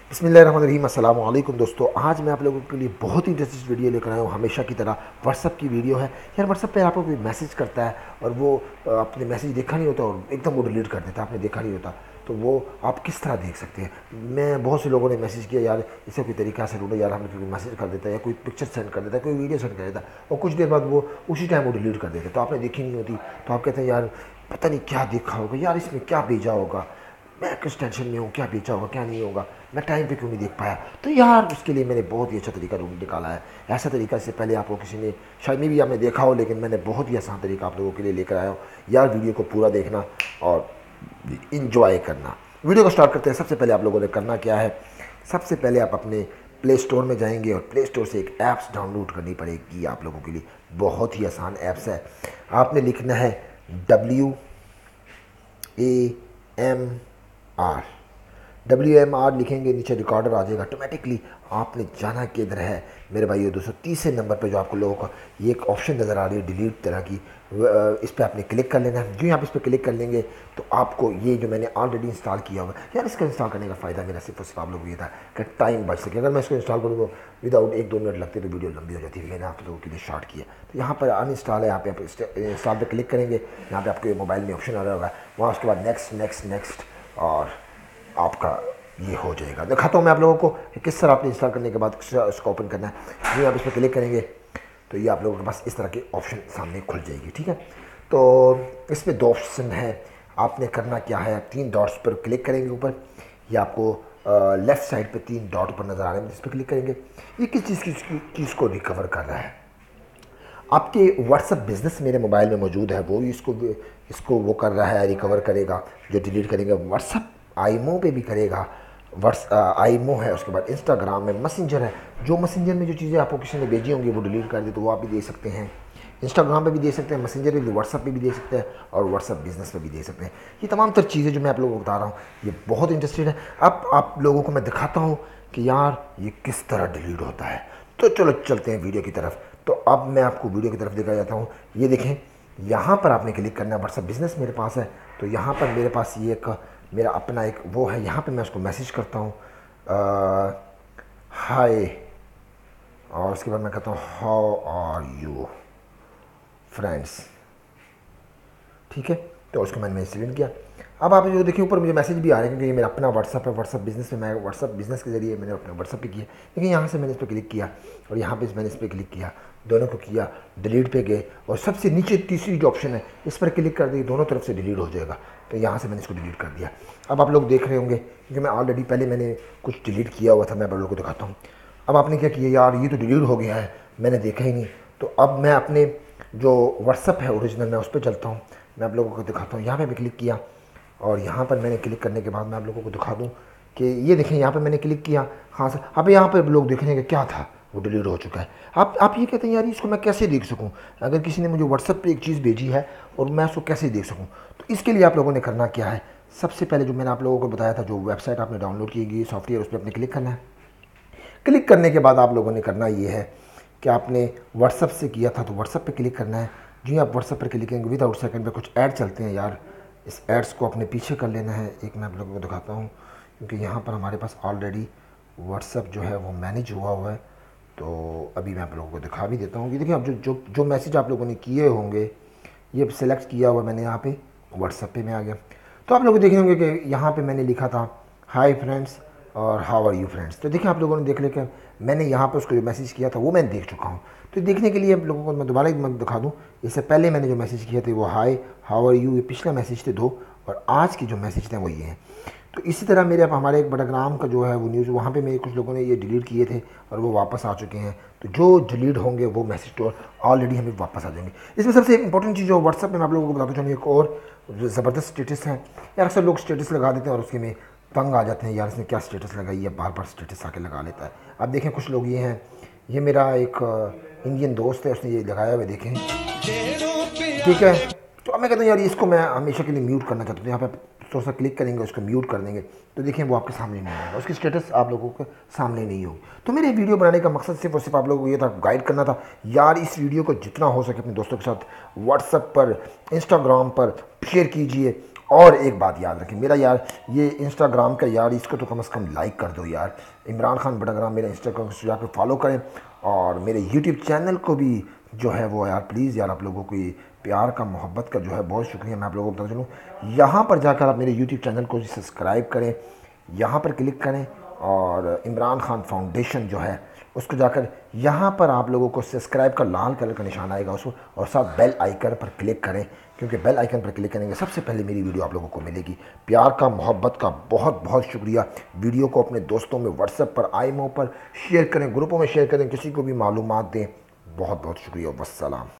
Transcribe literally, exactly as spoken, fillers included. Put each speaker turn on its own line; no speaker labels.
बिस्मिल्लाहिर्रहमानिर्रहीम। अस्सलाम वालेकुम दोस्तों, आज मैं आप लोगों के लिए बहुत ही इंटरेस्टिंग वीडियो लेकर आया हूँ। हमेशा की तरह व्हाट्सअप की वीडियो है यार। व्हाट्सअप पे आपको कोई मैसेज करता है और वो अ, आपने मैसेज देखा नहीं होता और एकदम वो डिलीट कर देता है, आपने देखा नहीं होता, तो वो आप किस तरह देख सकते हैं। मैं बहुत से लोगों ने मैसेज किया यार, इससे कोई तरीका से ढूंढो यार, हमें कोई मैसेज कर देता है या कोई पिक्चर सेंड कर देता है, कोई वीडियो सेंड कर देता है और कुछ देर बाद वो उसी टाइम वो डिलीट कर देता है, तो आपने देखी नहीं होती। तो आप कहते हैं यार पता नहीं क्या देखा होगा यार, इसमें क्या भेजा होगा, मैं किस टेंशन में हूँ, क्या बेचा होगा क्या नहीं होगा, मैं टाइम पे क्यों नहीं देख पाया। तो यार उसके लिए मैंने बहुत ही अच्छा तरीका ढूंढ निकाला है। ऐसा तरीका इससे पहले आपको किसी ने शायद में भी आपने देखा हो, लेकिन मैंने बहुत ही आसान तरीका आप लोगों के लिए लेकर आया हूँ। यार वीडियो को पूरा देखना और इंजॉय करना। वीडियो को स्टार्ट करते हैं। सबसे पहले आप लोगों ने करना क्या है, सबसे पहले आप अपने प्ले स्टोर में जाएंगे और प्ले स्टोर से एक ऐप्स डाउनलोड करनी पड़ेगी आप लोगों के लिए। बहुत ही आसान ऐप्स है। आपने लिखना है W A M R. W M R लिखेंगे, नीचे रिकॉर्डर आ जाएगा ऑटोमेटिकली। आपने जाना किधर है मेरे भाइयों, दो सौ तीसरे नंबर पर जो आपको लोगों का ये एक ऑप्शन नज़र आ रही है डिलीट तरह की, इस पर आपने क्लिक कर लेना है। जो आप इस पर क्लिक कर लेंगे तो आपको ये जो मैंने ऑलरेडी इंस्टॉल किया हुआ है यार, इसका इंस्टॉल करने का फ़ायदा मेरा सिर्फ और सिर्फ आप लोगों को ये था कि टाइम बच सके। अगर मैं इसको इंस्टॉल करूँ तो विदाउट एक दो मिनट लगते तो वीडियो लंबी हो जाती है। मैंने आप लोगों के लिए शॉर्ट किया। तो यहाँ पर अनइंस्टॉल है, यहाँ पे आप इंस्टॉल पर क्लिक करेंगे, यहाँ पे आपके मोबाइल में ऑप्शन आ रहा होगा, वहाँ उसके बाद नेक्स्ट नेक्स्ट नेक्स्ट और आपका ये हो जाएगा। दिखाता हूँ मैं आप लोगों को कि किस तरह आपने इंस्टॉल करने के बाद इसको ओपन करना है। जो आप इस पर क्लिक करेंगे तो ये आप लोगों के पास इस तरह की ऑप्शन सामने खुल जाएगी, ठीक है। तो इसमें दो ऑप्शन है, आपने करना क्या है, तीन डॉट्स पर क्लिक करेंगे ऊपर, ये आपको लेफ़्ट साइड पे तीन डॉट पर नज़र आ रहे हैं, इस पर क्लिक करेंगे। ये किस चीज़ की चीज़ को रिकवर कर रहा है, आपके व्हाट्सअप बिज़नेस मेरे मोबाइल में मौजूद है, वो इसको इसको वो कर रहा है, रिकवर करेगा। जो डिलीट करेंगे व्हाट्सअप आईमो पे भी करेगा। व्हाट्स आईमो है, उसके बाद इंस्टाग्राम में मैसेंजर है। जो मैसेंजर में जो चीज़ें आपको किसी ने भेजी होंगी वो डिलीट कर दे तो वो आप भी दे सकते हैं। इंस्टाग्राम पे भी दे सकते हैं, मैसेंजर पे भी, व्हाट्सअप पे भी दे सकते हैं और व्हाट्सअप बिज़नेस पे भी दे सकते हैं। ये तमाम तर चीज़ें जो मैं आप लोगों को बता रहा हूँ ये बहुत इंटरेस्टेड है। अब आप लोगों को मैं दिखाता हूँ कि यार ये किस तरह डिलीट होता है। तो चलो चलते हैं वीडियो की तरफ। तो अब मैं आपको वीडियो की तरफ दिखा जाता हूँ। ये देखें, यहाँ पर आपने क्लिक करना है, व्हाट्सअप बिज़नेस मेरे पास है। तो यहाँ पर मेरे पास ये एक मेरा अपना एक वो है, यहाँ पे मैं उसको मैसेज करता हूँ हाय, और उसके बाद मैं कहता हूँ हाउ आर यू फ्रेंड्स, ठीक है। तो उसको मैंने मैसेज सेंड किया। अब आप जो देखिए ऊपर मुझे मैसेज भी आ रहे हैं क्योंकि ये मेरा अपना व्हाट्सअप है। व्हाट्सअप बिज़नेस में मैं व्हाट्सअप बिज़नेस के ज़रिए मैंने अपने व्हाट्सअप पे किया, लेकिन यहाँ से मैंने इस पर क्लिक किया और यहाँ पे मैंने इस पर क्लिक किया, दोनों को किया, डिलीट पे गए और सबसे नीचे तीसरी जो ऑप्शन है इस पर क्लिक कर दिए, दोनों तरफ से डिलीट हो जाएगा। तो यहाँ से मैंने इसको डिलीट कर दिया। अब आप लोग देख रहे होंगे क्योंकि मैं ऑलरेडी पहले मैंने कुछ डिलीट किया हुआ था, मैं आप लोगों को दिखाता हूँ। अब आपने क्या किया, यार ये तो डिलीट हो गया है, मैंने देखा ही नहीं। तो अब मैं अपने जो व्हाट्सअप है ओरिजिनल, मैं उस पर चलता हूँ, मैं आप लोगों को दिखाता हूँ। यहाँ पे भी क्लिक किया और यहाँ पर मैंने क्लिक करने के बाद मैं आप लोगों को दिखा दूँ कि ये देखें, यहाँ पे मैंने क्लिक किया। हाँ सर, अब यहाँ पर लोग देख रहे हैं कि क्या था, वो डिलीट हो चुका है। आप आप ये कहते हैं यार इसको मैं कैसे देख सकूँ, अगर किसी ने मुझे व्हाट्सअप पे एक चीज़ भेजी है और मैं उसको कैसे देख सकूँ। तो इसके लिए आप लोगों ने करना क्या है, सबसे पहले जो मैंने आप लोगों को बताया था, जो वेबसाइट आपने डाउनलोड की गई सॉफ्टवेयर, उस पर अपने क्लिक करना है। क्लिक करने के बाद आप लोगों ने करना ये है कि आपने व्हाट्सअप से किया था तो व्हाट्सअप पे क्लिक करना है। जो आप व्हाट्सअप पर क्लिक करेंगे विदाउट सेकंड पे कुछ ऐड चलते हैं यार, इस एड्स को अपने पीछे कर लेना है। एक मैं आप लोगों को दिखाता हूँ क्योंकि यहाँ पर हमारे पास ऑलरेडी व्हाट्सअप जो है वो मैनेज हुआ हुआ है। तो अभी मैं आप लोगों को दिखा भी देता हूँ कि देखिए, अब जो जो जो मैसेज आप लोगों ने किए होंगे ये सिलेक्ट किया हुआ मैंने, यहाँ पे व्हाट्सअप पे में आ गया। तो आप लोग देख होंगे कि यहाँ पे मैंने लिखा था हाय फ्रेंड्स और हाउ आर यू फ्रेंड्स। तो देखिए आप लोगों ने देख लिया कि मैंने यहाँ पे उसको जो मैसेज किया था वो मैं देख चुका हूँ। तो देखने के लिए आप लोगों को मैं दोबारा एक मैं दिखा दूँ, इससे पहले मैंने जो मैसेज किए थे वो हाय हाउ आर यू, ये पिछला मैसेज थे दो, और आज के जो मैसेज थे वो ये हैं। तो इसी तरह मेरे अब हमारे एक बड़ाग्राम का जो है वो न्यूज़, वहाँ पे मेरे कुछ लोगों ने ये डिलीट किए थे और वो वापस आ चुके हैं। तो जो डिलीट होंगे वो मैसेज तो ऑलरेडी हमें वापस आ जाएंगे। इसमें सबसे इंपॉर्टेंट चीज़ जो व्हाट्सअप में मैं आप लोगों को बताता हूँ, एक और ज़बरदस्त स्टेटस है यार। अक्सर लोग स्टेटस लगा देते हैं और उसके में तंग आ जाते हैं, यार इसने क्या स्टेटस लगाई है, बार बार स्टेटस आके लगा लेता है। अब देखें कुछ लोग ये हैं, ये मेरा एक इंडियन दोस्त है, उसने ये लगाया हुआ, देखें, ठीक है। तो अब मैं कहता हूँ यार इसको मैं हमेशा के लिए म्यूट करना चाहता हूँ। यहाँ पे थोड़ा सा क्लिक करेंगे, उसको म्यूट कर देंगे तो देखिए वो आपके सामने नहीं आएगा, उसकी स्टेटस आप लोगों के सामने नहीं होगी। तो मेरे वीडियो बनाने का मकसद सिर्फ और सिर्फ आप लोगों को ये था, गाइड करना था यार। इस वीडियो को जितना हो सके अपने दोस्तों के साथ व्हाट्सएप पर, इंस्टाग्राम पर शेयर कीजिए और एक बात याद रखें मेरा यार, ये इंस्टाग्राम का यार, इसको तो कम से कम लाइक कर दो यार। इमरान खान बटाग्राम मेरा इंस्टाग्राम से जाकर फॉलो करें, और मेरे यूट्यूब चैनल को भी जो है वो यार प्लीज़ यार, आप लोगों की प्यार का मोहब्बत का जो है बहुत शुक्रिया। मैं आप लोगों को बता चलूँ, यहाँ पर जाकर आप मेरे यूट्यूब चैनल को सब्सक्राइब करें, यहाँ पर क्लिक करें, और इमरान खान फाउंडेशन जो है उसको जाकर यहाँ पर आप लोगों को सब्सक्राइब का लाल कलर का निशान आएगा उसको, और साथ बेल आइकन पर क्लिक करें, क्योंकि बेल आइकन पर क्लिक करेंगे सबसे पहले मेरी वीडियो आप लोगों को मिलेगी। प्यार का मोहब्बत का बहुत बहुत शुक्रिया। वीडियो को अपने दोस्तों में व्हाट्सएप पर, आईमो पर शेयर करें, ग्रुपों में शेयर करें, किसी को भी मालूमात दें। बहुत बहुत शुक्रिया। वस्सलाम।